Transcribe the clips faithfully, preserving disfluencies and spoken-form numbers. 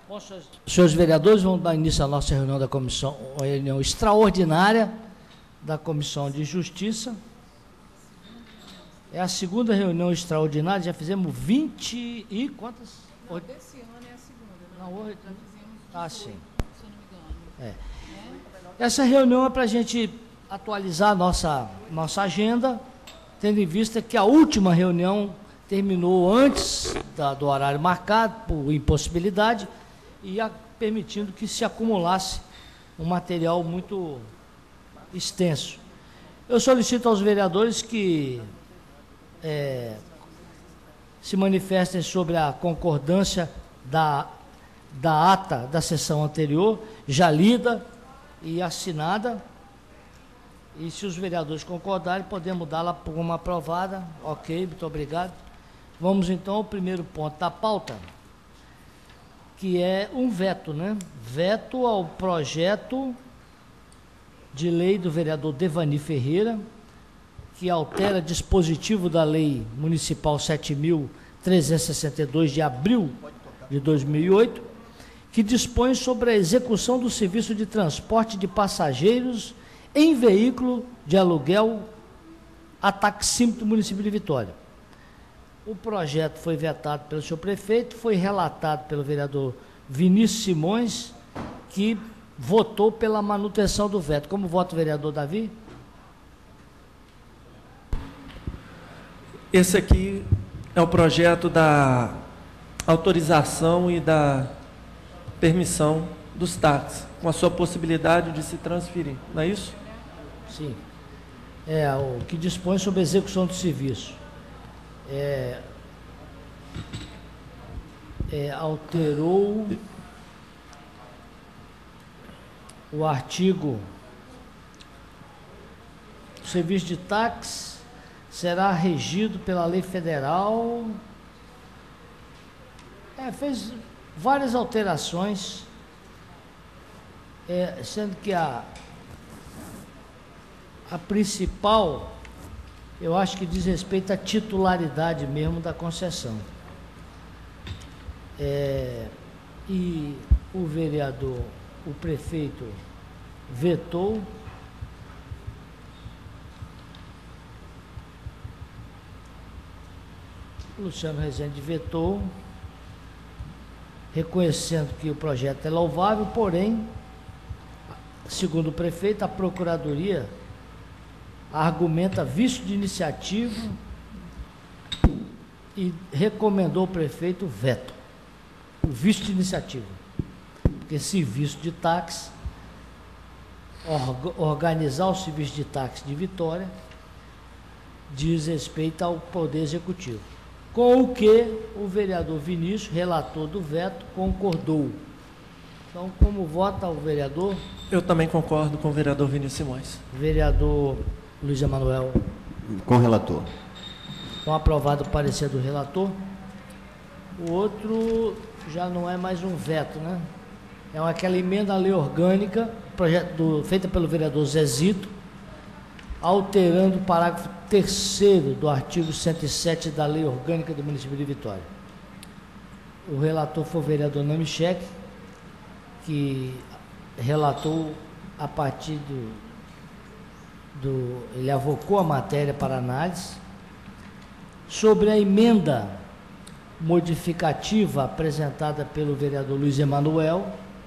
Bom, senhores vereadores, vamos dar início à nossa reunião da comissão, uma reunião extraordinária da Comissão de Justiça. É a segunda reunião extraordinária, já fizemos vinte e quantas? Não, desse ano é a segunda. Não, hoje... Já fizemos Ah, sim. Se eu não me engano. É. Essa reunião é para a gente atualizar a nossa, nossa agenda, tendo em vista que a última reunião terminou antes da, do horário marcado, por impossibilidade, e a, permitindo que se acumulasse um material muito extenso. Eu solicito aos vereadores que é, se manifestem sobre a concordância da, da ata da sessão anterior, já lida e assinada, e se os vereadores concordarem, podemos dá-la por uma aprovada. Ok, muito obrigado. Vamos então ao primeiro ponto da pauta, que é um veto, né? Veto ao projeto de lei do vereador Devani Ferreira, que altera dispositivo da Lei Municipal sete mil trezentos e sessenta e dois de abril de dois mil e oito, que dispõe sobre a execução do serviço de transporte de passageiros em veículo de aluguel a taxímetro do município de Vitória. O projeto foi vetado pelo senhor prefeito, foi relatado pelo vereador Vinícius Simões, que votou pela manutenção do veto. Como vota o vereador Davi? Esse aqui é o projeto da autorização e da permissão dos táxis, com a sua possibilidade de se transferir, não é isso? Sim. É, o que dispõe sobre a execução do serviço. É, é, alterou o artigo, o serviço de táxi será regido pela lei federal, é, fez várias alterações, é, sendo que a, a principal, eu acho que diz respeito à titularidade mesmo da concessão. É, e o vereador, o prefeito, vetou. O Luciano Rezende vetou, reconhecendo que o projeto é louvável, porém, segundo o prefeito, a Procuradoria argumenta vício de iniciativa e recomendou ao prefeito o veto, o vício de iniciativa, porque serviço de táxi, orga, organizar o serviço de táxi de Vitória, diz respeito ao Poder Executivo, com o que o vereador Vinícius, relator do veto, concordou. Então, como vota o vereador? Eu também concordo com o vereador Vinícius Simões. Vereador Luiz Emanuel. Com o relator. Com aprovado o parecer do relator. O outro já não é mais um veto, né? É aquela emenda à lei orgânica, projeto do, feita pelo vereador Zezito, alterando o parágrafo terceiro do artigo cento e sete da lei orgânica do município de Vitória. O relator foi o vereador Namichek, que relatou a partir do Do, ele avocou a matéria para análise sobre a emenda modificativa apresentada pelo vereador Luiz Emanuel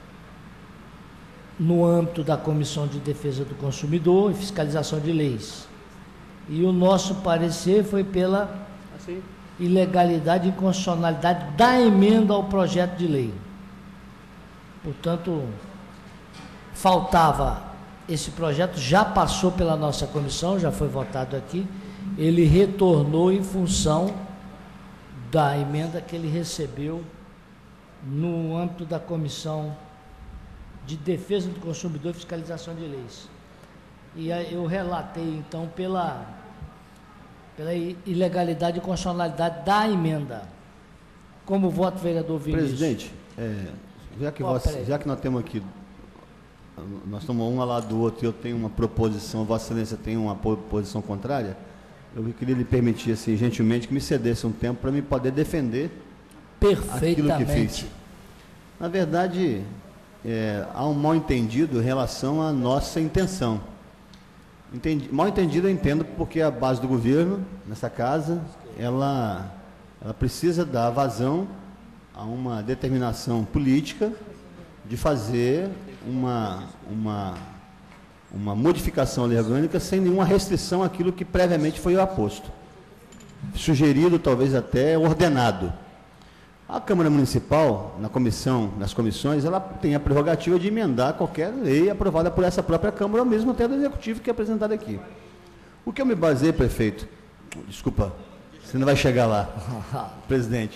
no âmbito da Comissão de Defesa do Consumidor e Fiscalização de Leis. E o nosso parecer foi pela assim? ilegalidade e inconstitucionalidade da emenda ao projeto de lei. Portanto, faltava... Esse projeto já passou pela nossa comissão, já foi votado aqui, ele retornou em função da emenda que ele recebeu no âmbito da Comissão de Defesa do Consumidor e Fiscalização de Leis. E aí eu relatei, então, pela, pela ilegalidade e constitucionalidade da emenda. Como voto, vereador Vinícius? Presidente, é, já, que oh, você, já que nós temos aqui... Nós estamos um ao lado do outro e eu tenho uma proposição, Vossa Excelência tem uma posição contrária, eu queria lhe permitir, assim, gentilmente, que me cedesse um tempo para me poder defender aquilo que fiz. Na verdade, é, há um mal entendido em relação à nossa intenção. Entendi, mal entendido eu entendo porque a base do governo, nessa casa, ela, ela precisa dar vazão a uma determinação política de fazer uma, uma, uma modificação à lei orgânica sem nenhuma restrição àquilo que previamente foi aposto. Sugerido, talvez até ordenado. A Câmara Municipal, na comissão, nas comissões, ela tem a prerrogativa de emendar qualquer lei aprovada por essa própria Câmara, ou mesmo até do Executivo que é apresentado aqui. O que eu me baseei, prefeito, desculpa, você não vai chegar lá, presidente,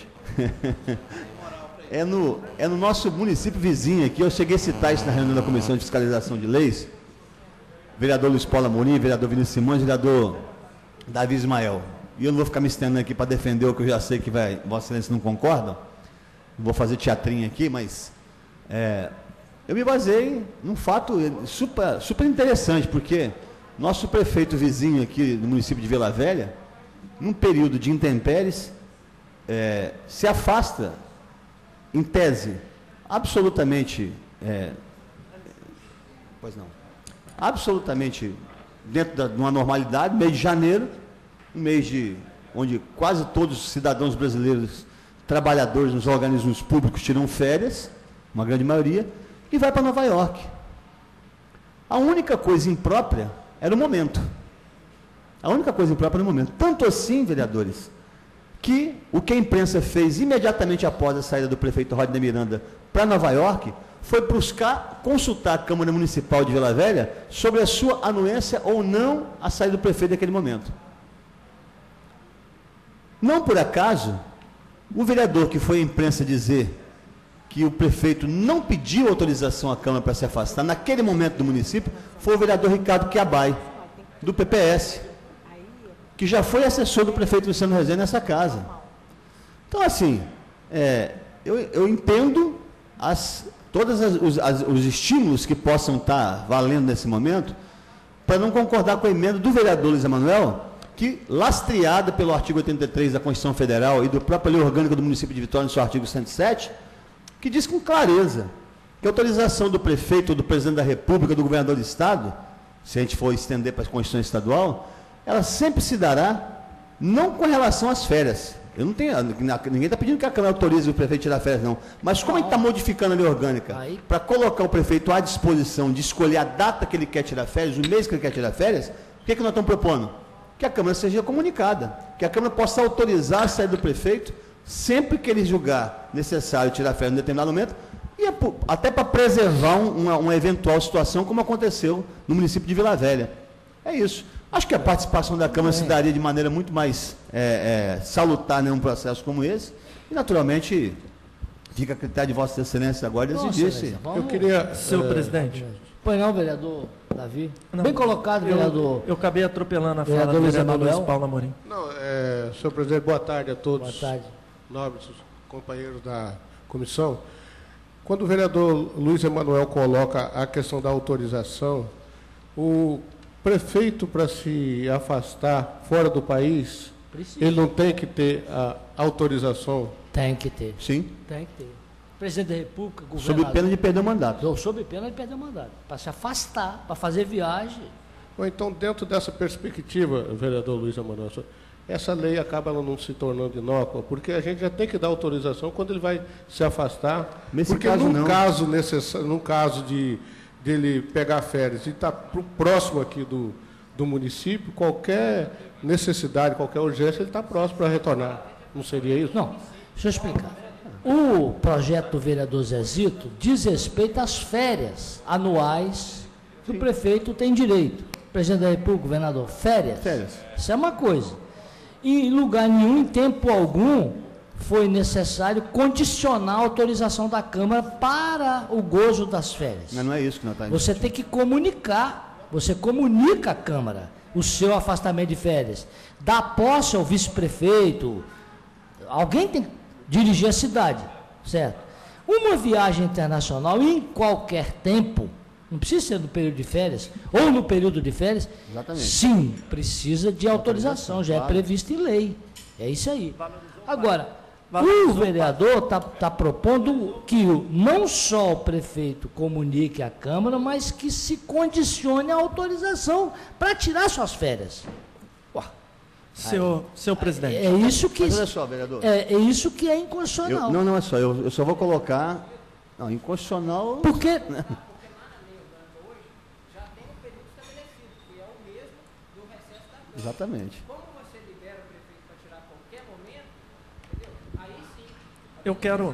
é, no, é no nosso município vizinho aqui, eu cheguei a citar isso na reunião da Comissão de Fiscalização de Leis, vereador Luiz Paulo Amorim, vereador Vinícius Simões, vereador Davi Ismael. E eu não vou ficar me estendendo aqui para defender o que eu já sei que vai, Vossa Excelência não concordam. Vou fazer teatrinho aqui, mas é, eu me baseei num fato super, super interessante, porque nosso prefeito vizinho aqui do município de Vila Velha, num período de intempéries, é, se afasta, em tese, absolutamente, é, pois não, absolutamente dentro da, de uma normalidade, mês de janeiro, um mês de, onde quase todos os cidadãos brasileiros, trabalhadores nos organismos públicos tiram férias, uma grande maioria, e vai para Nova York. A única coisa imprópria era o momento. A única coisa imprópria era o momento. Tanto assim, vereadores, que o que a imprensa fez imediatamente após a saída do prefeito Rodney Miranda para Nova York foi buscar consultar a Câmara Municipal de Vila Velha sobre a sua anuência ou não à saída do prefeito naquele momento. Não por acaso, o vereador que foi à imprensa dizer que o prefeito não pediu autorização à Câmara para se afastar, naquele momento do município, foi o vereador Ricardo Quiabai, do P P S, que já foi assessor do prefeito Luciano Rezende nessa casa. Então, assim, é, eu, eu entendo as, todos as, os, as, os estímulos que possam estar valendo nesse momento, para não concordar com a emenda do vereador Luiz Emanuel, que, lastreada pelo artigo oitenta e três da Constituição Federal e do próprio Lei Orgânica do Município de Vitória, no seu artigo cento e sete, que diz com clareza que a autorização do prefeito, do presidente da República, do governador do Estado, se a gente for estender para a Constituição Estadual, ela sempre se dará, não com relação às férias. Eu não tenho, ninguém está pedindo que a Câmara autorize o prefeito a tirar férias, não. Mas como a gente está modificando a lei orgânica para colocar o prefeito à disposição de escolher a data que ele quer tirar férias, o mês que ele quer tirar férias, o que, é que nós estamos propondo? Que a Câmara seja comunicada, que a Câmara possa autorizar a saída do prefeito sempre que ele julgar necessário tirar férias em determinado momento, e é por, até para preservar uma, uma eventual situação como aconteceu no município de Vila Velha. É isso. Acho que a participação da Câmara se daria de maneira muito mais é, é, salutar em um processo como esse, e naturalmente fica a critério de Vossa Excelência agora de exigir esse. Eu queria, senhor uh, presidente. Pois não, vereador Davi? Não, bem colocado, vereador. Eu, eu acabei atropelando a fala do vereador Luiz Paulo Amorim. Não, é, senhor presidente, boa tarde a todos. Boa tarde. Nobres companheiros da comissão. Quando o vereador Luiz Emanuel coloca a questão da autorização, o prefeito, para se afastar fora do país, precisa. Ele não tem que ter a autorização? Tem que ter. Sim. Tem que ter. Presidente da República, governador. Sob pena de perder o mandato. Sob pena de perder o mandato. Para se afastar, para fazer viagem. Ou então, dentro dessa perspectiva, vereador Luiz Emanuel, essa lei acaba não se tornando inócua, porque a gente já tem que dar autorização quando ele vai se afastar. Nesse porque caso, num não. caso necessário, num caso de dele pegar férias e estar tá próximo aqui do, do município, qualquer necessidade, qualquer urgência, ele está próximo para retornar. Não seria isso? Não, deixa eu explicar. O projeto do vereador Zezito diz respeito às férias anuais que Sim. o prefeito tem direito. Presidente da República, governador, férias. Férias. Isso é uma coisa. E em lugar nenhum, em tempo algum, foi necessário condicionar a autorização da Câmara para o gozo das férias. Mas não é isso que nós estamos Você tem que comunicar, você comunica à Câmara o seu afastamento de férias. Dá posse ao vice-prefeito, alguém tem que dirigir a cidade, certo? Uma viagem internacional, em qualquer tempo, não precisa ser no período de férias, ou no período de férias, Exatamente. Sim, precisa de autorização, já é previsto em lei. É isso aí. Agora, O vereador está tá propondo que o- não só o prefeito comunique à Câmara, mas que se condicione a autorização para tirar suas férias. Senhor, senhor presidente. É isso que, Mas olha só, vereador. é, é isso que é Eu- inconstitucional. não, não é só, eu, eu só vou colocar. Não, inconstitucional. Porque Exatamente. Eu quero.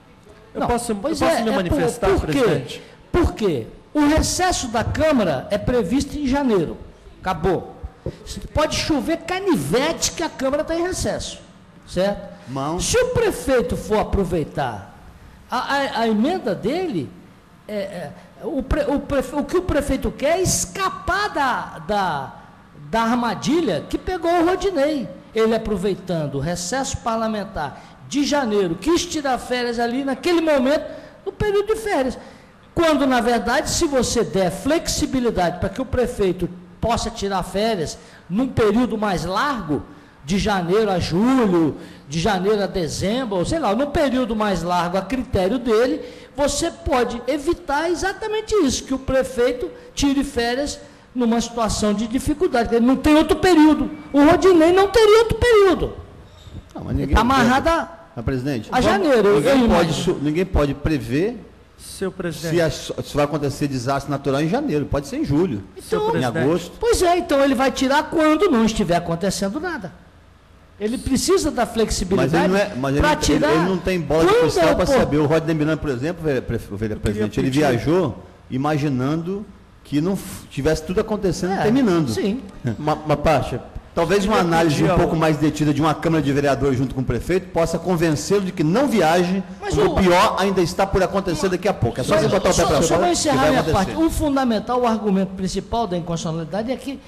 Eu Não, posso, eu pois posso é, me é manifestar, por, por presidente? Quê? Por quê? O recesso da Câmara é previsto em janeiro. Acabou. Pode chover canivete que a Câmara está em recesso. Certo? Mão. Se o prefeito for aproveitar a, a- a emenda dele, é, é, o, pre- o prefe- o que o prefeito quer é escapar da, da, da armadilha que pegou o Rodinei. Ele aproveitando o recesso parlamentar de janeiro, quis tirar férias ali naquele momento, no período de férias. Quando, na verdade, se você der flexibilidade para que o prefeito possa tirar férias num período mais largo, de janeiro a julho, de janeiro a dezembro, ou sei lá, num período mais largo a critério dele, você pode evitar exatamente isso, que o prefeito tire férias numa situação de dificuldade, ele não tem outro período. O Rodinei não teria outro período. Não, mas Ele ninguém está amarrado pode- a... Mas, presidente, a janeiro, eu- ninguém, eu pode, imagino. su- ninguém pode prever Senhor presidente. se, a- se vai acontecer desastre natural em janeiro, pode ser em julho, Senhor Então, em presidente. agosto. Pois é, então ele vai tirar quando não estiver acontecendo nada. Ele precisa da Mas flexibilidade ele não, é, mas ele, para ele- tirar. ele não tem bola de quando cristal é para opor- saber. O Rodney Miranda, por exemplo, vere- pre- vere- presidente, ele pedir- viajou imaginando que não f- tivesse tudo acontecendo É, e terminando. Sim. Ma- Mapacha, talvez uma queria análise pedir um ao- pouco mais detida de uma Câmara de Vereadores junto com o prefeito possa convencê-lo de que não viaje, Mas porque o- o pior ainda está por acontecer daqui a pouco. É só você botar o pé para Só, só fora vou que encerrar vai minha acontecer. parte. O fundamental, o argumento principal da inconstitucionalidade é que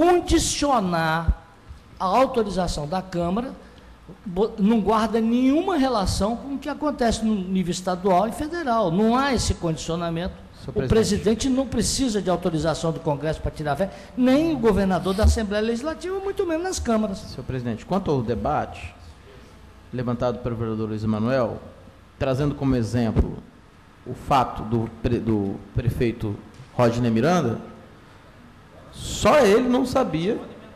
condicionar a autorização da Câmara bo- não guarda nenhuma relação com o que acontece no nível estadual e federal. Não há esse condicionamento. Senhor O presidente. presidente não precisa de autorização do Congresso para tirar férias, nem o governador da Assembleia Legislativa, muito menos nas câmaras. Senhor presidente, quanto ao debate levantado pelo vereador Luiz Emanuel, trazendo como exemplo o fato do, pre- do prefeito Rodney Miranda, só ele não sabia,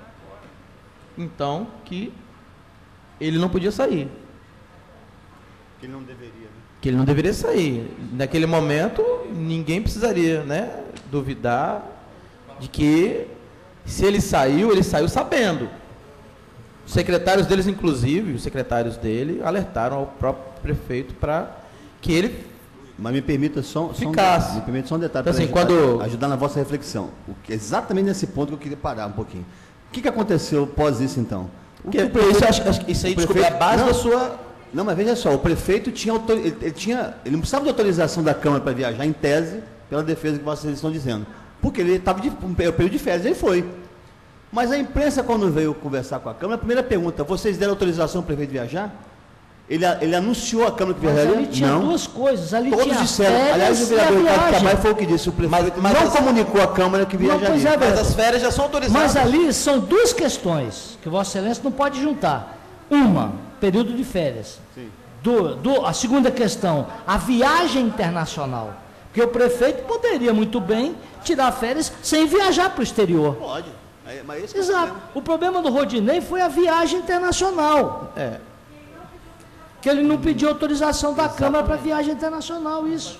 então, que ele não podia sair, Que ele não deveria, né? que ele não deveria sair. Naquele momento, ninguém precisaria, né, duvidar de que, se ele saiu, ele saiu sabendo. Os secretários deles, inclusive, os secretários dele, alertaram ao próprio prefeito para que ele... Mas me permita só, só um Ficasse. detalhe, me permita só um detalhe Então, para assim, ajudar, quando- ajudar na vossa reflexão. O que, exatamente nesse ponto que eu queria parar um pouquinho. O que, que aconteceu após isso, então? O Porque que o prefeito- isso, acho, acho que isso aí, o desculpa, é a prefeito- base não, da sua... Não, mas veja só, o prefeito tinha, autor- ele, ele tinha, ele não precisava de autorização da Câmara para viajar, em tese, pela defesa que vocês estão dizendo. Porque ele estava de um período de férias, ele foi. Mas a imprensa, quando veio conversar com a Câmara, a primeira pergunta, vocês deram autorização para o prefeito viajar? Ele, ele anunciou à Câmara que Mas viajaria? ali tinha Não. duas coisas. Ali Todos tinha disseram. férias Aliás, o e a vereador Ricardo viagem. Camargo foi o que disse. O prefeito Mas- mas não as- comunicou à Câmara que Não, pois viajaria. é, Mas as férias já são autorizadas. Mas ali são duas questões que Vossa Excelência não pode juntar. Uma, período de férias. Do, do, a segunda questão, a viagem internacional. Porque o prefeito poderia muito bem tirar férias sem viajar para o exterior. Pode. Aí- Mas esse que é o Exato. problema. O problema do Rodinei foi a viagem internacional. É. Que ele não pediu autorização da Câmara para viagem internacional, isso.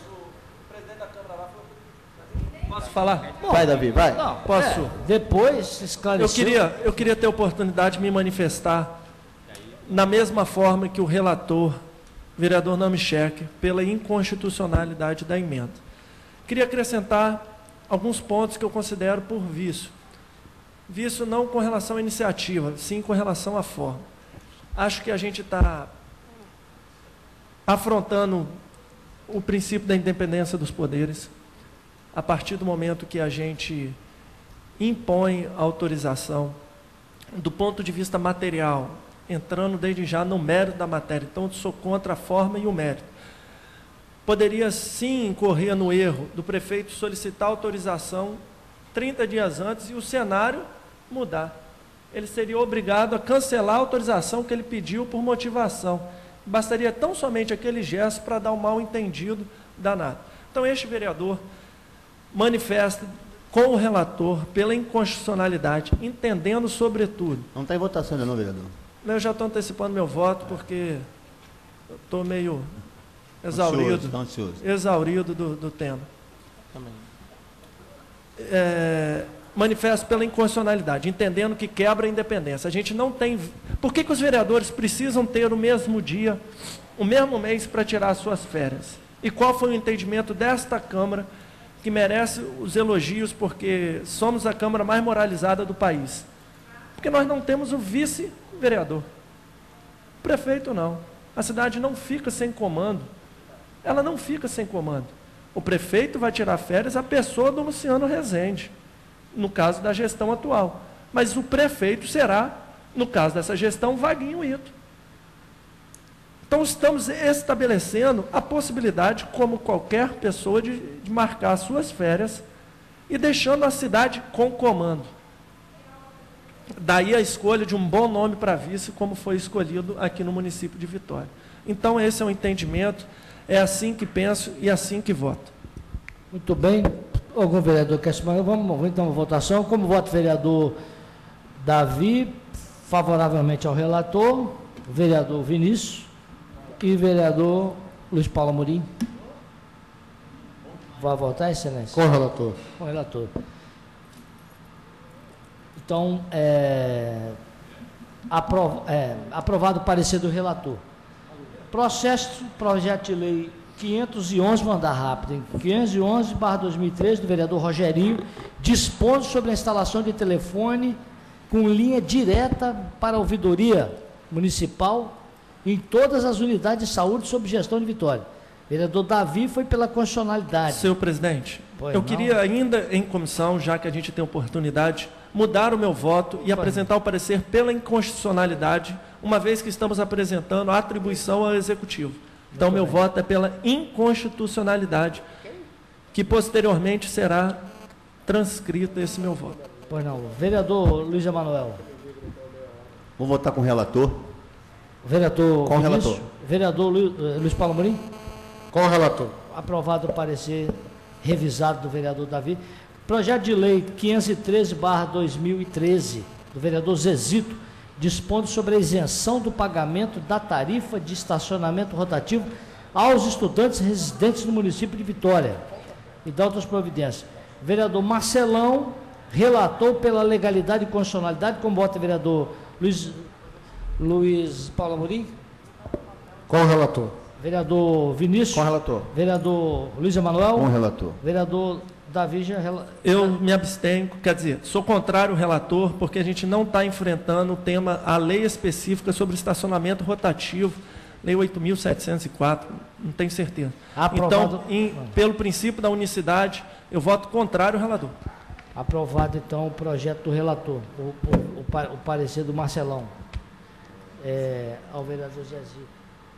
Posso falar? Bom, Vai, Davi, vai. Não, Posso? é, depois Eu esclareceu. queria, eu queria ter a oportunidade de me manifestar na mesma forma que o relator, vereador Namichek, pela inconstitucionalidade da emenda. Queria acrescentar alguns pontos que eu considero por vício. Vício não com relação à iniciativa, sim com relação à forma. Acho que a gente está afrontando o princípio da independência dos poderes a partir do momento que a gente impõe a autorização do ponto de vista material, entrando desde já no mérito da matéria. Então, eu sou contra a forma e o mérito. Poderia sim incorrer no erro do prefeito solicitar autorização trinta dias antes e o cenário mudar. Ele seria obrigado a cancelar a autorização que ele pediu por motivação. Bastaria tão somente aquele gesto para dar um mal-entendido danado. Então, este vereador manifesta com o relator pela inconstitucionalidade, entendendo sobretudo... Não está em votação ainda não, vereador? Eu já estou antecipando meu voto, porque estou meio exaurido, Ansioso, ansioso. exaurido do, do tema. É, manifesto pela inconstitucionalidade, entendendo que quebra a independência. A gente não tem... Por que que os vereadores precisam ter o mesmo dia, o mesmo mês para tirar as suas férias? E qual foi o entendimento desta Câmara, que merece os elogios, porque somos a Câmara mais moralizada do país? Porque nós não temos o vice-vereador. O prefeito não. A cidade não fica sem comando. Ela não fica sem comando. O prefeito vai tirar férias, a pessoa do Luciano Rezende, no caso da gestão atual. Mas o prefeito será, no caso dessa gestão, Vaguinho Ito. Então, estamos estabelecendo a possibilidade, como qualquer pessoa, de, de marcar as suas férias e deixando a cidade com comando. Daí a escolha de um bom nome para vice, como foi escolhido aqui no município de Vitória. Então, esse é o entendimento, é assim que penso e assim que voto. Muito bem. Algum vereador quer se mandar? Vamos então à votação. Como voto vereador Davi, favoravelmente ao relator, vereador Vinícius e vereador Luiz Paulo Amorim. Vai votar, excelência? Com o relator. Com o relator. Então, é, aprov, é, aprovado o parecer do relator. Processo, projeto de lei quinhentos e onze, mandar rápido, hein? quinhentos e onze barra dois mil e treze, do vereador Rogerinho, dispõe sobre a instalação de telefone com linha direta para a ouvidoria municipal em todas as unidades de saúde sob gestão de Vitória. Vereador Davi foi pela constitucionalidade. Senhor presidente, Pois eu não. queria ainda em comissão, já que a gente tem oportunidade, mudar o meu voto e apresentar o parecer pela inconstitucionalidade, uma vez que estamos apresentando a atribuição ao Executivo. Então, meu voto é pela inconstitucionalidade, que posteriormente será transcrito esse meu voto. Pois não. Vereador Luiz Emanuel. Vou votar com o relator. Vereador Com o Vinícius. relator. Vereador Lu, eh, Luiz Paulo Amorim. Com o relator. Aprovado o parecer revisado do vereador Davi. Projeto de lei quinhentos e treze barra dois mil e treze, do vereador Zezito, dispondo sobre a isenção do pagamento da tarifa de estacionamento rotativo aos estudantes residentes no município de Vitória e da outras providências. Vereador Marcelão relatou pela legalidade e constitucionalidade, como vota o vereador Luiz, Luiz Paulo Amorim. Com o relator. Vereador Vinícius. Com o relator. Vereador Luiz Emanuel. Com o relator. Vereador Davi já... rela- Eu me abstenho, quer dizer, sou contrário ao relator, porque a gente não está enfrentando o tema, a lei específica sobre estacionamento rotativo, lei oito mil setecentos e quatro, não tenho certeza. Aprovado. Então, em- pelo princípio da unicidade, eu voto contrário ao relator. Aprovado, então, o projeto do relator, o, o, o, pa- o parecer do Marcelão, é, ao vereador Zezito.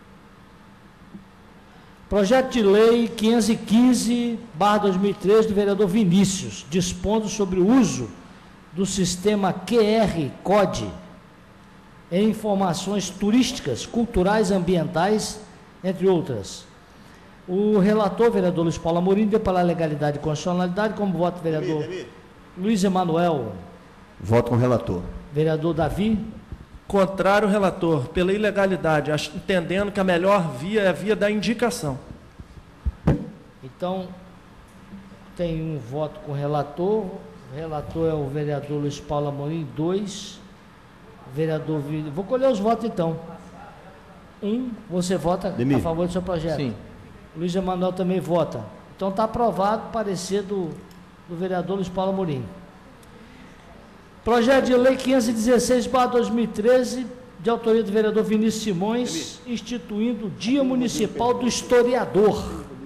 Projeto de lei quinhentos e quinze barra dois mil e treze, do vereador Vinícius, dispondo sobre o uso do sistema Q R Code em informações turísticas, culturais, ambientais, entre outras. O relator, vereador Luiz Paulo Amorim, deu pela legalidade e constitucionalidade, como voto o vereador Luiz Emanuel. Voto com o relator. Vereador Davi. Contrário ao relator, pela ilegalidade, ach- entendendo que a melhor via é a via da indicação. Então, tem um voto com o relator. O relator é o vereador Luiz Paulo Amorim, dois. Vereador Vini. Vou colher os votos então. Um, você vota Demir. a favor do seu projeto. Sim. Luiz Emanuel também vota. Então está aprovado o parecer do, do vereador Luiz Paulo Amorim. Projeto de lei quinhentos e dezesseis barra dois mil e treze, de autoria do vereador Vinícius Simões, instituindo o Dia Municipal do Historiador.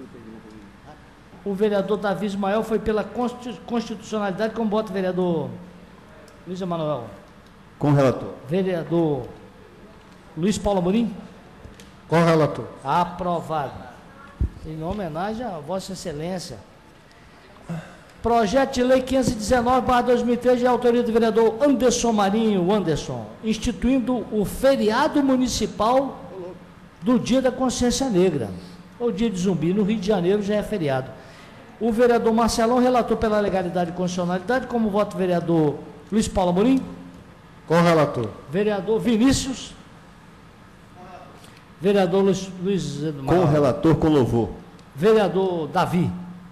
O vereador Davi Ismael foi pela constitu- constitucionalidade, como bota o vereador Luiz Emanuel. Com o relator. Vereador Luiz Paulo Amorim. Com o relator. Aprovado. Em homenagem a Vossa Excelência. Projeto de lei quinhentos e dezenove barra dois mil e treze, de autoria do vereador Anderson Marinho, Anderson, instituindo o feriado municipal do Dia da Consciência Negra, ou Dia de Zumbi. No Rio de Janeiro já é feriado. O vereador Marcelão relatou pela legalidade e constitucionalidade. Como voto o vereador Luiz Paulo Amorim? Com o relator. Vereador Vinícius? Vereador Luiz... Luiz com o relator, com louvor. Vereador Davi?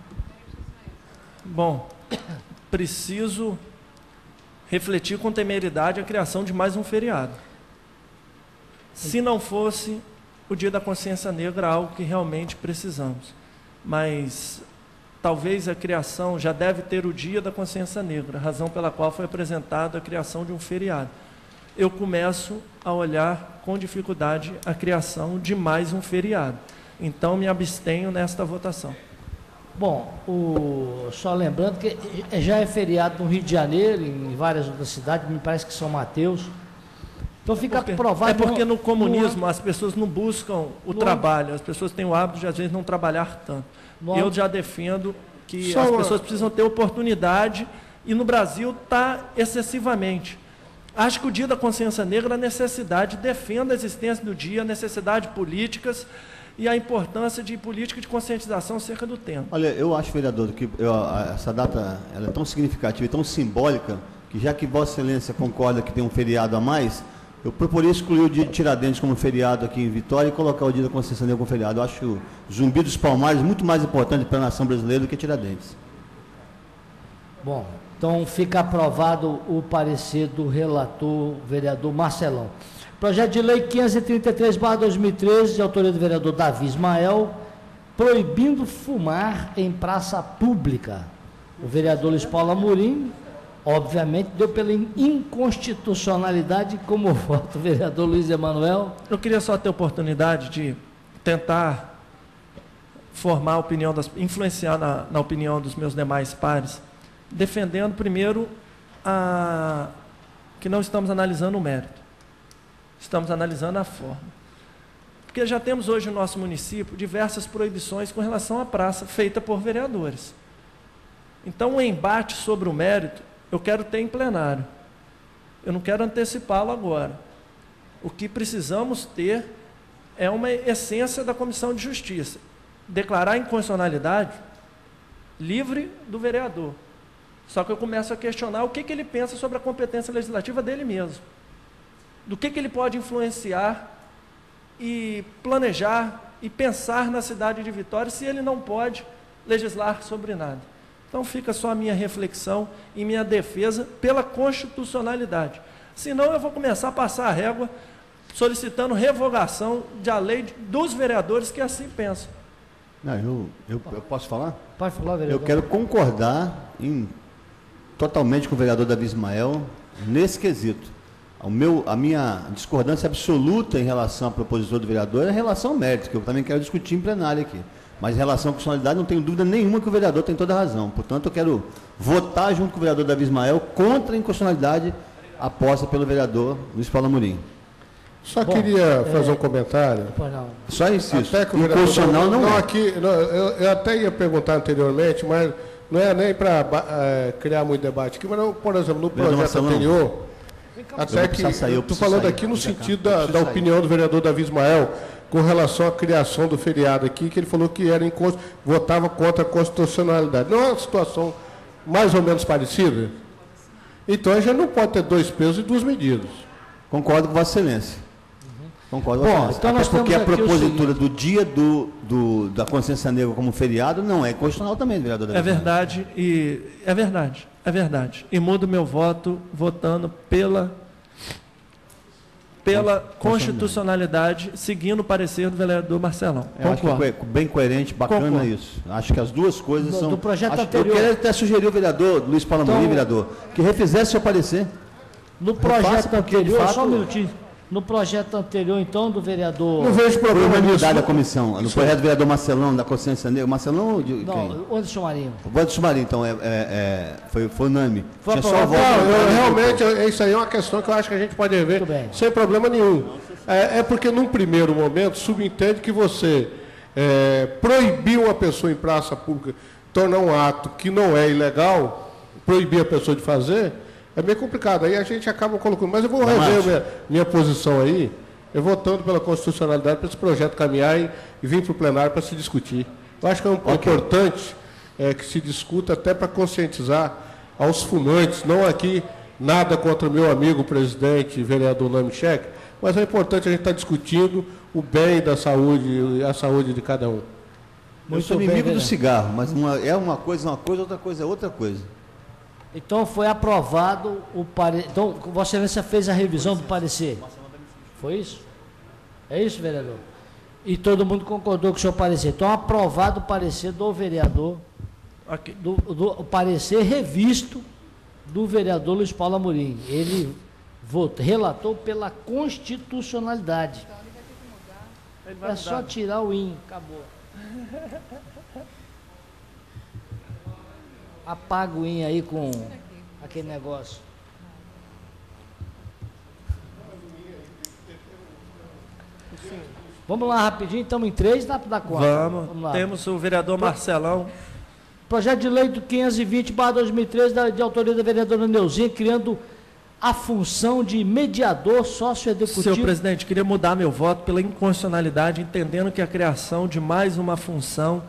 Bom, preciso refletir com temeridade a criação de mais um feriado. Se não fosse o Dia da Consciência Negra, algo que realmente precisamos. Mas talvez a criação já deve ter o Dia da Consciência Negra, razão pela qual foi apresentada a criação de um feriado. Eu começo a olhar com dificuldade a criação de mais um feriado. Então, me abstenho nesta votação. Bom, o, só lembrando que já é feriado no Rio de Janeiro, em várias outras cidades, me parece que São Mateus. Então fica porque, provado... É porque no comunismo no, as pessoas não buscam o no, trabalho, as pessoas têm o hábito de, às vezes, não trabalhar tanto. No, Eu já defendo que Só as uma... pessoas precisam ter oportunidade, e no Brasil está excessivamente. Acho que o Dia da Consciência Negra, a necessidade, defenda a existência do dia, a necessidade de políticas e a importância de política de conscientização acerca do tema. Olha, eu acho, vereador, que eu, essa data ela é tão significativa e tão simbólica, que já que Vossa Excelência concorda que tem um feriado a mais, eu proporia excluir o dia de Tiradentes como feriado aqui em Vitória e colocar o Dia da Consciência Negra como feriado. Eu acho o Zumbi dos Palmares muito mais importante para a nação brasileira do que Tiradentes. Bom, então fica aprovado o parecer do relator, vereador Marcelão. Projeto de lei quinhentos e trinta e três barra dois mil e treze, de autoria do vereador Davi Ismael, proibindo fumar em praça pública. O vereador Luiz Paulo Amorim, obviamente, deu pela inconstitucionalidade, como voto o vereador Luiz Emanuel. Eu queria só ter oportunidade de tentar formar a opinião, das, influenciar na, na opinião dos meus demais pares, defendendo primeiro a, que não estamos analisando o mérito, estamos analisando a forma. Porque já temos hoje no nosso município diversas proibições com relação à praça, feita por vereadores. Então, o embate sobre o mérito, eu quero ter em plenário. Eu não quero antecipá-lo agora. O que precisamos ter é uma essência da Comissão de Justiça. Declarar a inconstitucionalidade livre do vereador. Só que eu começo a questionar o que, que ele pensa sobre a competência legislativa dele mesmo. Do que, que ele pode influenciar e planejar e pensar na cidade de Vitória se ele não pode legislar sobre nada. Então fica só a minha reflexão e minha defesa pela constitucionalidade. Senão eu vou começar a passar a régua solicitando revogação da lei dos vereadores que assim pensam. Não, eu, eu, eu posso falar? Pode falar, vereador. Eu quero concordar em, totalmente com o vereador Davi Ismael nesse quesito. O meu, a minha discordância absoluta em relação à proposição do vereador é em relação ao mérito, que eu também quero discutir em plenário aqui. Mas em relação à constitucionalidade, não tenho dúvida nenhuma que o vereador tem toda a razão. Portanto, eu quero votar junto com o vereador Davi Ismael contra a inconstitucionalidade aposta pelo vereador Luiz Paulo Amorim. Só Bom, queria é, fazer um comentário. Pois não. Só isso. Até que o inconstitucional vereador, não, não é. aqui, não, eu, eu até ia perguntar anteriormente, mas não é nem para é, criar muito debate aqui, mas, não, por exemplo, no Vereador projeto Marcelão. anterior, até que sair, eu estou preciso falando sair. aqui no Vem cá, sentido eu da, preciso da sair. opinião do vereador Davi Ismael com relação à criação do feriado aqui, que ele falou que era inconst... votava contra a constitucionalidade. Não é uma situação mais ou menos parecida? Então a gente não pode ter dois pesos e duas medidas. Concordo com Vossa Excelência. Concordo com Bom, Vossa Excelência. então nós Até porque a temos aqui o propositura seguinte. do dia do, do, da consciência negra como feriado não é constitucional também, vereador Davi É Ismael. verdade, e é verdade, é verdade. E mudo meu voto votando pela, pela constitucionalidade, seguindo o parecer do vereador Marcelão. Eu acho que Concordo. é co- bem coerente, bacana Concordo. isso. Acho que as duas coisas Do- são... do projeto acho, anterior. Eu quero até sugerir ao vereador Luiz Paulo Amorim, Então- vereador, que refizesse seu parecer. No Refaça, projeto porque, de anterior, fato- só um minutinho. No projeto anterior, então, do vereador... Não vejo Por problema nisso. unanimidade da comissão. No projeto do vereador Marcelão, da consciência negra. Marcelão de Não, quem? o Anderson Marinho. O voto de Sumarim, então, é, é, é, foi, foi unânime. Foi Tinha só o aprovado. voto. Não, eu, realmente, é- isso aí é uma questão que eu acho que a gente pode ver Muito bem. sem problema nenhum. É, é porque, num primeiro momento, subentende que você é, proibir uma pessoa em praça pública, tornar um ato que não é ilegal, proibir a pessoa de fazer, é meio complicado. Aí a gente acaba colocando. Mas eu vou rever minha, minha posição aí, eu votando pela constitucionalidade para esse projeto caminhar e, e vir para o plenário para se discutir. Eu acho que é um, okay. importante é, que se discuta até para conscientizar aos fumantes, não aqui nada contra o meu amigo presidente, vereador Lamichek, mas é importante a gente estar discutindo o bem da saúde e a saúde de cada um. Eu sou inimigo do cigarro, mas uma, é uma coisa uma coisa, outra coisa é outra coisa. Então foi aprovado o parecer. Então, Vossa Excelência fez a revisão do parecer. Foi isso? É isso, vereador? E todo mundo concordou com o seu parecer. Então, aprovado o parecer do vereador, okay. do, do, o parecer revisto do vereador Luiz Paulo Amorim. Ele votou, relatou pela constitucionalidade. Então, ele vai ter que mudar. É só tirar o I N, acabou. Apaga o I N aí com aquele negócio. Vamos lá rapidinho, estamos em três, dá para dar conta. Vamos, Vamos lá. Temos o vereador Marcelão. Projeto de lei do quinhentos e vinte barra dois mil e treze, de autoria da vereadora Neuzinha, criando a função de mediador sócio-executivo. Senhor presidente, queria mudar meu voto pela inconstitucionalidade, entendendo que a criação de mais uma função,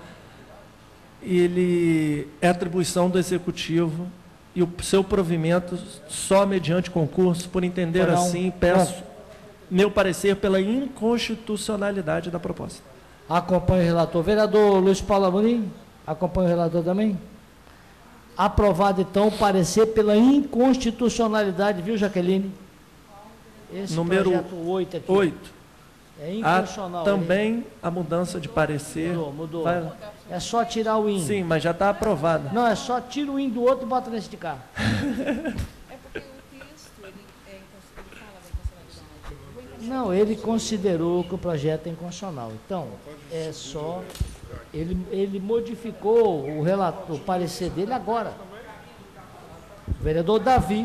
ele é atribuição do executivo e o seu provimento só mediante concurso. Por entender Não, assim, peço não. meu parecer pela inconstitucionalidade da proposta. Acompanhe o relator. Vereador Luiz Paulo Amorim, acompanha o relator também? Aprovado, então, o parecer pela inconstitucionalidade, viu, Jaqueline? Esse número projeto oito aqui. oito. É inconstitucional. Há também hein? a mudança de parecer. Mudou, mudou. Vai... É só tirar o I N. Sim, mas já está aprovado. Não, é só tira o I N do outro e bota nesse de cá. É porque o texto, ele, é, ele fala da inconstitucionalidade. Não, ele considerou que o projeto é inconstitucional. Então, é só... Ele, ele modificou o, relato, o parecer dele agora. O vereador Davi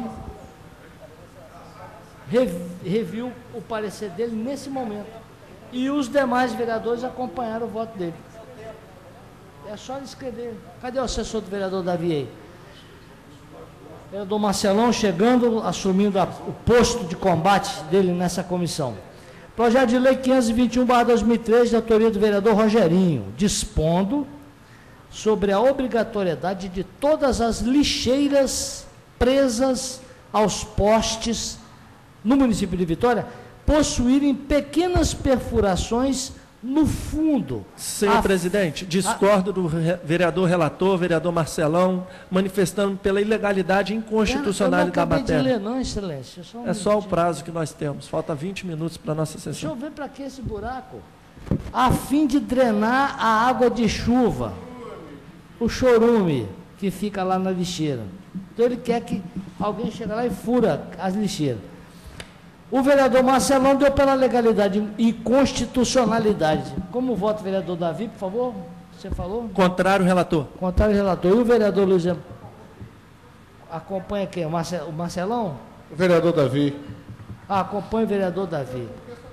rev, reviu o parecer dele nesse momento. E os demais vereadores acompanharam o voto dele. É só ele escrever. Cadê o assessor do vereador Davi aí? O vereador Marcelão chegando, assumindo a, o posto de combate dele nessa comissão. Projeto de lei quinhentos e vinte e um barra dois mil e treze, de autoria do vereador Rogerinho, dispondo sobre a obrigatoriedade de todas as lixeiras presas aos postes no município de Vitória possuírem pequenas perfurações no fundo. Senhor a... presidente, discordo a... do vereador relator, vereador Marcelão, manifestando pela ilegalidade e inconstitucionalidade da matéria. Eu não acabei de ler, não, excelência. Só um é só o prazo que nós temos. Falta vinte minutos para a nossa sessão. Deixa eu ver para que esse buraco. A fim de drenar a água de chuva, o chorume que fica lá na lixeira. Então ele quer que alguém chegue lá e fura as lixeiras. O vereador Marcelão deu pela legalidade e constitucionalidade. Como vota o vereador Davi, por favor? Você falou? Contrário, relator. Contrário, relator. E o vereador Luiz acompanha quem? O, Marce... o Marcelão? O vereador Davi. Ah, acompanha o vereador Davi.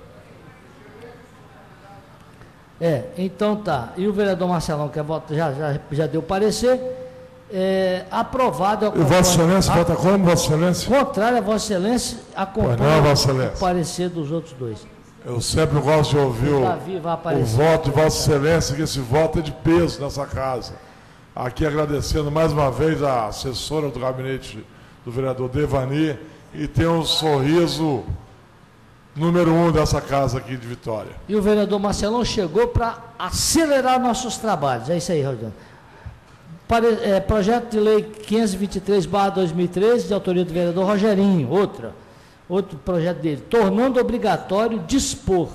É, então tá. E o vereador Marcelão, que é voto, já, já, já deu parecer. É, aprovado. E Vossa Excelência a, vota como, Vossa Excelência? Contrário a Vossa Excelência, acompanha não, Vossa Excelência. o parecer dos outros dois. Eu sempre gosto de ouvir o, o voto de Vossa Excelência, que esse voto é de peso nessa casa. Aqui agradecendo mais uma vez a assessora do gabinete do vereador Devani, e tem um sorriso número um dessa casa aqui de Vitória. E o vereador Marcelão chegou para acelerar nossos trabalhos. É isso aí, Rodrigo. Pare, é, projeto de lei quinhentos e vinte e três barra dois mil e treze, de autoria do vereador Rogerinho, outra, outro projeto dele, tornando obrigatório dispor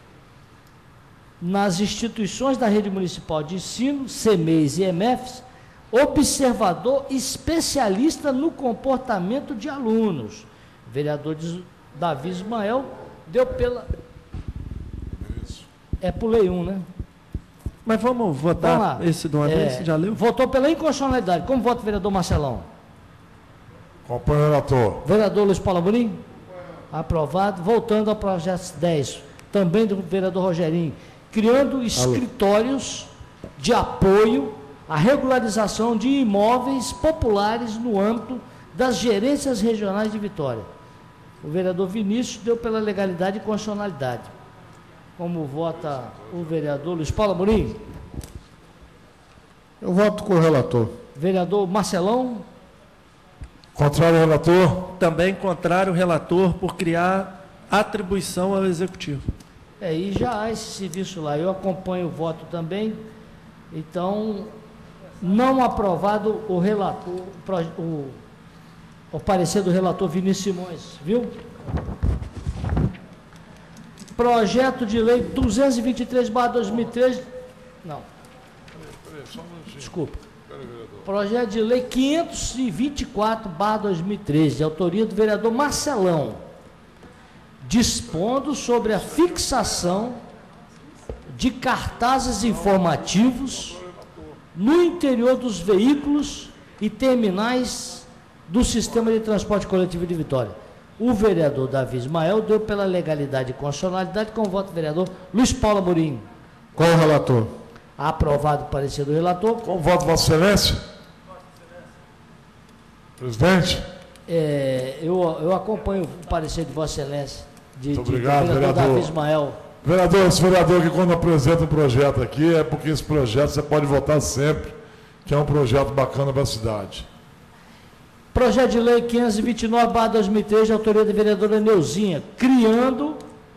nas instituições da rede municipal de ensino, C M E S e M F S, observador especialista no comportamento de alunos. O vereador Davi Ismael deu pela... Isso. É por lei um, né? Mas vamos votar vamos esse do André, é, já leu? Votou pela inconstitucionalidade. Como vota o vereador Marcelão? Acompanha o relator. Vereador Luiz Paulo Amorim? Aprovado. Voltando ao projeto dez, também do vereador Rogerinho, criando escritórios Alô. de apoio à regularização de imóveis populares no âmbito das gerências regionais de Vitória. O vereador Vinícius deu pela legalidade e constitucionalidade. Como vota o vereador Luiz Paulo Amorim? Eu voto com o relator. Vereador Marcelão? Contrário ao relator? Também contrário ao relator por criar atribuição ao executivo. É, e já há esse serviço lá. Eu acompanho o voto também. Então, não aprovado o relator, o, o parecer do relator Vinícius Simões, viu? Projeto de lei duzentos e vinte e três barra dois mil e treze. Não. Desculpa. Projeto de lei quinhentos e vinte e quatro barra dois mil e treze, de autoria do vereador Marcelão, dispondo sobre a fixação de cartazes informativos no interior dos veículos e terminais do sistema de transporte coletivo de Vitória. O vereador Davi Ismael deu pela legalidade e constitucionalidade com o voto do vereador Luiz Paulo Amorim. Com o relator. Aprovado o parecer do relator. Com o voto, Vossa Excelência. Presidente. É, eu, eu acompanho o parecer de Vossa Excelência. De, Muito de, obrigado, do vereador vereador. Davi Ismael. Vereador, esse vereador que quando apresenta um projeto aqui, é porque esse projeto você pode votar sempre, que é um projeto bacana para a cidade. Projeto de lei quinhentos e vinte e nove barra dois mil e três, de autoria da vereadora Neuzinha, criando,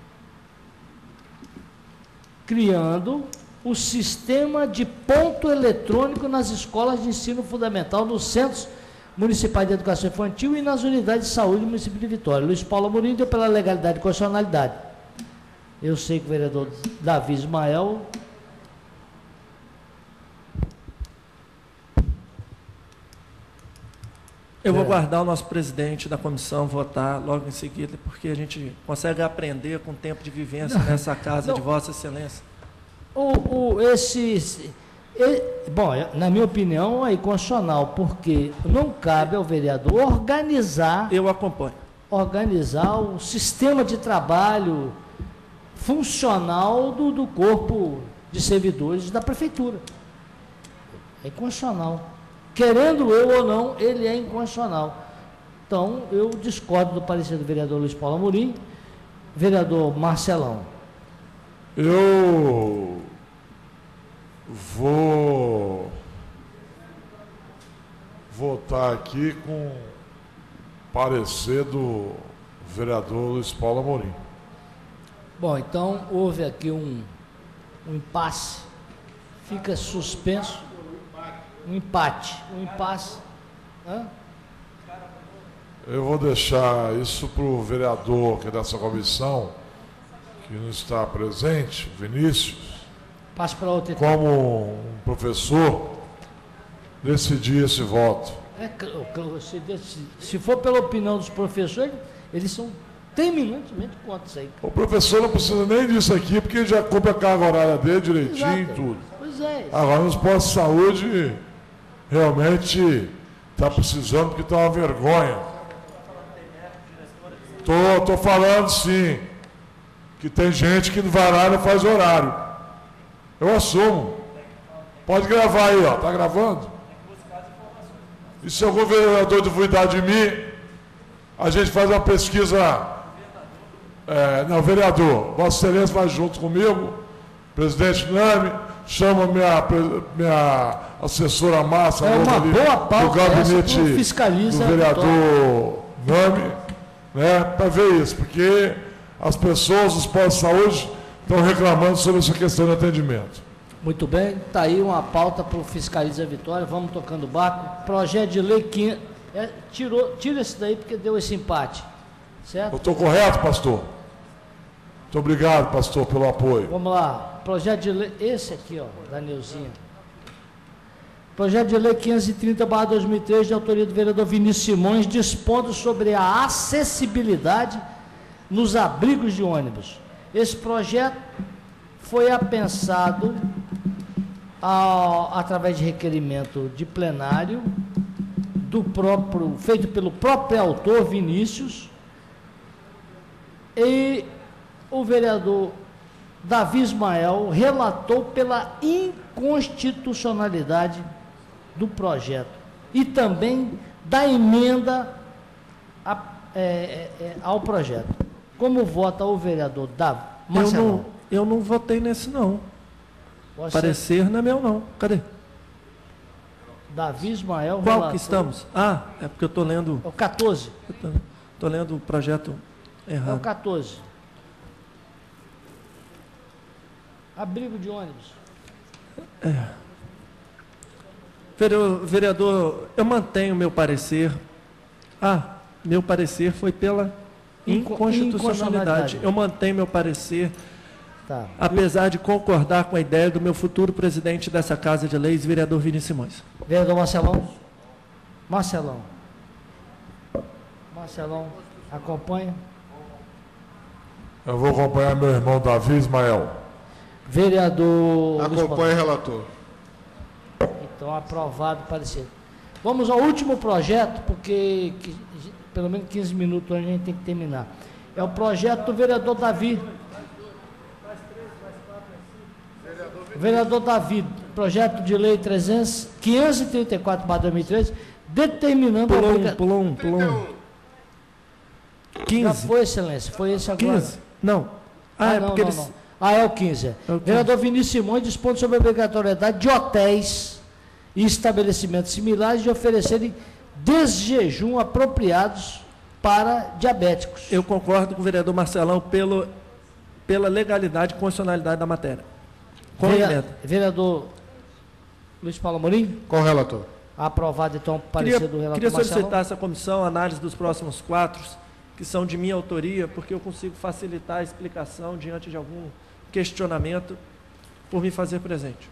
criando o sistema de ponto eletrônico nas escolas de ensino fundamental, nos centros municipais de educação infantil e nas unidades de saúde do município de Vitória. Luiz Paulo Amorim deu pela legalidade e constitucionalidade. Eu sei que o vereador Davi Ismael... Eu vou guardar o nosso presidente da comissão votar logo em seguida, porque a gente consegue aprender com o tempo de vivência não, nessa casa não. de Vossa Excelência. O, o, esse, esse, bom, na minha opinião, é inconstitucional, porque não cabe ao vereador organizar... Eu acompanho. Organizar o sistema de trabalho funcional do, do corpo de servidores da prefeitura. É inconstitucional. Querendo eu ou não, ele é inconstitucional. Então, eu discordo do parecer do vereador Luiz Paulo Amorim. Vereador Marcelão. Eu vou votar aqui com parecer do vereador Luiz Paulo Amorim. Bom, então houve aqui um, um impasse. Fica suspenso. Um empate, um impasse. Hã? Eu vou deixar isso para o vereador que é dessa comissão, que não está presente, Vinícius, passe para outra. Como um professor, decidir esse voto. É, se, se for pela opinião dos professores, eles são terminantemente contra isso aí. O professor não precisa nem disso aqui, porque ele já cumpre a carga horária dele direitinho e tudo. Pois é. Agora, nos postos de saúde, realmente está precisando, porque está uma vergonha. Tô, tô falando sim, que tem gente que não vai lá e não faz horário. Eu assumo. Pode gravar aí, ó. Tá gravando? E se algum vereador duvidar de mim, a gente faz uma pesquisa. É, não, vereador, Vossa Excelência vai junto comigo, presidente Nami, chama minha, minha assessora Márcia, é uma ali, boa pauta do gabinete essa, fiscaliza do vereador Nami, né, para ver isso, porque as pessoas, os postos de saúde, estão reclamando sobre essa questão de atendimento. Muito bem, está aí uma pauta para o Fiscaliza Vitória, vamos tocando o barco. Projeto de lei quinhentos, é, tirou, tira esse daí porque deu esse empate, certo? Eu estou correto, pastor? Muito obrigado, pastor, pelo apoio. Vamos lá, projeto de lei, esse aqui, ó, da Neuzinha. Projeto de lei quinhentos e trinta barra dois mil e três, de autoria do vereador Vinícius Simões, dispondo sobre a acessibilidade nos abrigos de ônibus. Esse projeto foi apensado ao, através de requerimento de plenário do próprio, feito pelo próprio autor Vinícius, e o vereador Davi Ismael relatou pela inconstitucionalidade do projeto e também da emenda a, é, é, ao projeto. Como vota o vereador Davi? Eu não, eu não votei nesse, não. Você... Parecer não é meu, não. Cadê? Davi Ismael. Qual relator. que estamos? Ah, é porque eu estou lendo... É o quatorze. Estou lendo o projeto errado. É o quatorze. Abrigo de ônibus. É. Vereador, eu mantenho meu parecer. Ah, meu parecer foi pela inconstitucionalidade. Eu mantenho meu parecer, tá. Apesar de concordar com a ideia do meu futuro presidente dessa Casa de Leis, vereador Vini Simões. Vereador Marcelão. Marcelão. Marcelão, acompanha. Eu vou acompanhar meu irmão Davi Ismael. Vereador... Acompanha, relator. Então, aprovado o parecer. Vamos ao último projeto, porque que, pelo menos quinze minutos a gente tem que terminar. É o projeto do vereador Davi. Vereador Davi, projeto de lei trezentos, quinhentos e trinta e quatro barra dois mil e treze, determinando... Pulou obriga... um, pulou um, pulou um. quinze. Já foi, excelência, foi esse agora. quinze? Não. Ah, ah é não, porque não, eles... não. Ah, é o quinze. É. É o quinze. Vereador Vinícius Simões dispõe sobre a obrigatoriedade de hotéis e estabelecimentos similares de oferecerem desjejum apropriados para diabéticos. Eu concordo com o vereador Marcelão pelo, pela legalidade e constitucionalidade da matéria. Com Vereador, vereador Luiz Paulo Amorim? Com o relator. Aprovado, então, o parecer queria, do relator Queria solicitar Marcelão. essa comissão, análise dos próximos quatro, que são de minha autoria, porque eu consigo facilitar a explicação diante de algum questionamento por me fazer presente.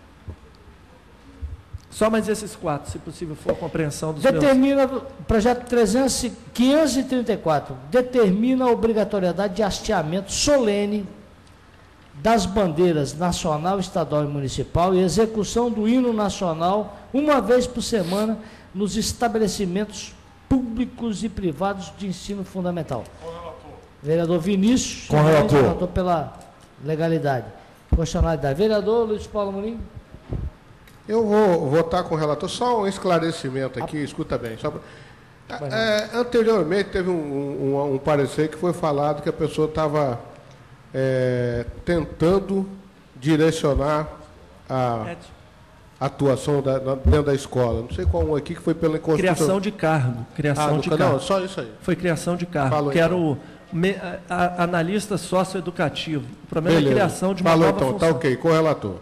Só mais esses quatro, se possível for a compreensão dos Determina, meus... projeto trezentos, quinhentos e trinta e quatro, determina a obrigatoriedade de hasteamento solene das bandeiras nacional, estadual e municipal e execução do hino nacional uma vez por semana nos estabelecimentos públicos e privados de ensino fundamental. Com o relator. Vereador Vinícius. Com o relator. relator pela legalidade, constitucionalidade. Vereador Luiz Paulo Amorim. Eu vou votar com o relator. Só um esclarecimento aqui, escuta bem. Só pra... é, anteriormente teve um, um, um parecer que foi falado que a pessoa estava é, tentando direcionar a atuação da, dentro da escola. Não sei qual um aqui que foi pela Constituição. Criação de cargo. Criação ah, de não, cargo. Não, só isso aí. Foi criação de cargo. Falou, que então. era o me, a, a, analista socioeducativo. O problema Beleza. é a criação de uma Falou, nova então, função. tá ok. Com o relator.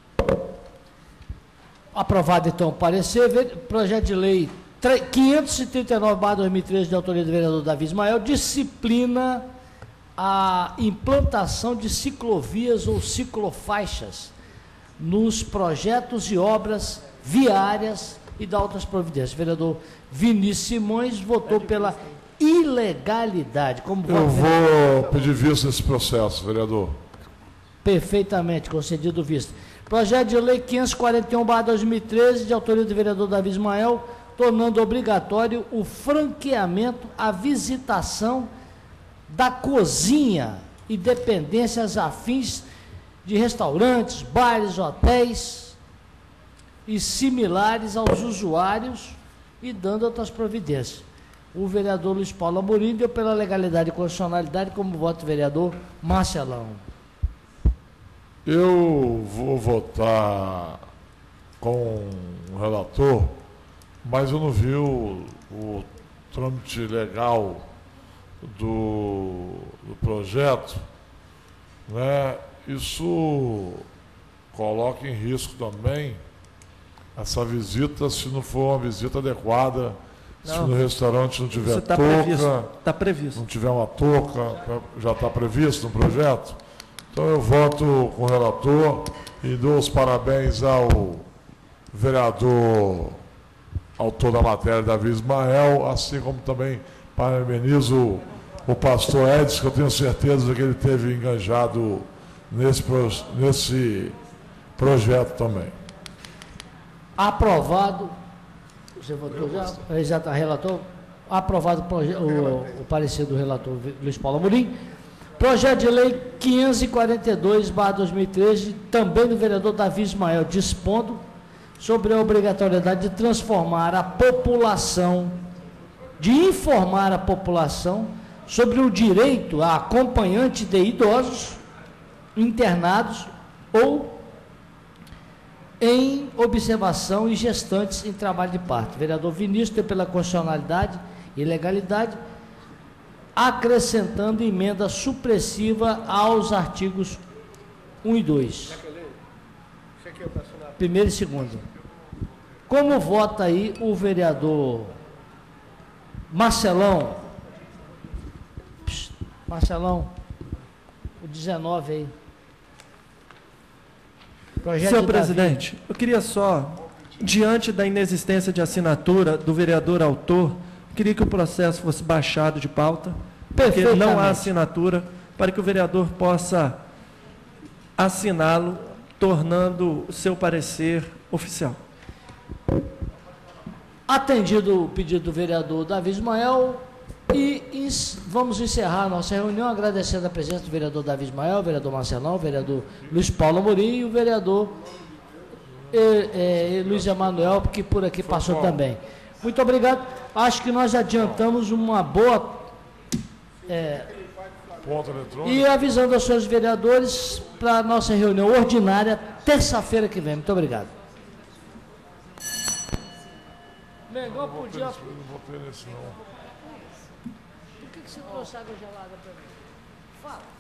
Aprovado, então, o parecer. Projeto de lei quinhentos e trinta e nove barra dois mil e treze, de autoria do vereador Davi Ismael, disciplina a implantação de ciclovias ou ciclofaixas nos projetos e obras viárias e da outras providências. O vereador Vinícius Simões votou pela ilegalidade. Como Eu vou pedir vista nesse processo, vereador. Perfeitamente, concedido vista. Projeto de lei quinhentos e quarenta e um barra dois mil e treze, de autoria do vereador Davi Ismael, tornando obrigatório o franqueamento, a visitação da cozinha e dependências afins de restaurantes, bares, hotéis e similares aos usuários e dando outras providências. O vereador Luiz Paulo Amorim deu pela legalidade e constitucionalidade como voto do vereador Marcelão. Eu vou votar com o relator, mas eu não vi o, o trâmite legal do, do projeto, né? Isso coloca em risco também essa visita, se não for uma visita adequada, não. Se no restaurante não tiver tá touca, previsto. Tá previsto. não tiver uma touca, já está previsto no projeto. Então eu voto com o relator e dou os parabéns ao vereador autor da matéria, Davi Ismael, assim como também parabenizo o pastor Edson, que eu tenho certeza que ele teve enganjado nesse, nesse projeto também. Aprovado. Você votou já? Já está relator. Aprovado o, o, o parecer do relator Luiz Paulo Amorim. Projeto de lei quinhentos e quarenta e dois barra dois mil e treze, também do vereador Davi Ismael, dispondo sobre a obrigatoriedade de transformar a população de informar a população sobre o direito a acompanhante de idosos internados ou em observação e gestantes em trabalho de parto. O vereador Vinícius, pela constitucionalidade e legalidade, acrescentando emenda supressiva aos artigos um e dois. Primeiro e segundo. Como vota aí o vereador Marcelão? Psst, Marcelão, o dezenove aí. Projeto Senhor de presidente, Davi. eu queria só, diante da inexistência de assinatura do vereador autor, queria que o processo fosse baixado de pauta, porque não há assinatura, para que o vereador possa assiná-lo, tornando o seu parecer oficial. Atendido o pedido do vereador Davi Ismael, e is, vamos encerrar a nossa reunião agradecendo a presença do vereador Davi Ismael, o vereador Marcelão, o vereador Luiz Paulo Amorim e o vereador eh, eh, Luiz Emanuel, que por aqui passou também. Muito obrigado. Acho que nós adiantamos uma boa... É, e avisando aos senhores vereadores para a nossa reunião ordinária, terça-feira que vem. Muito obrigado. Mengão podia... Não vou ter nesse não. Por que, que você trouxe água gelada para mim? Fala.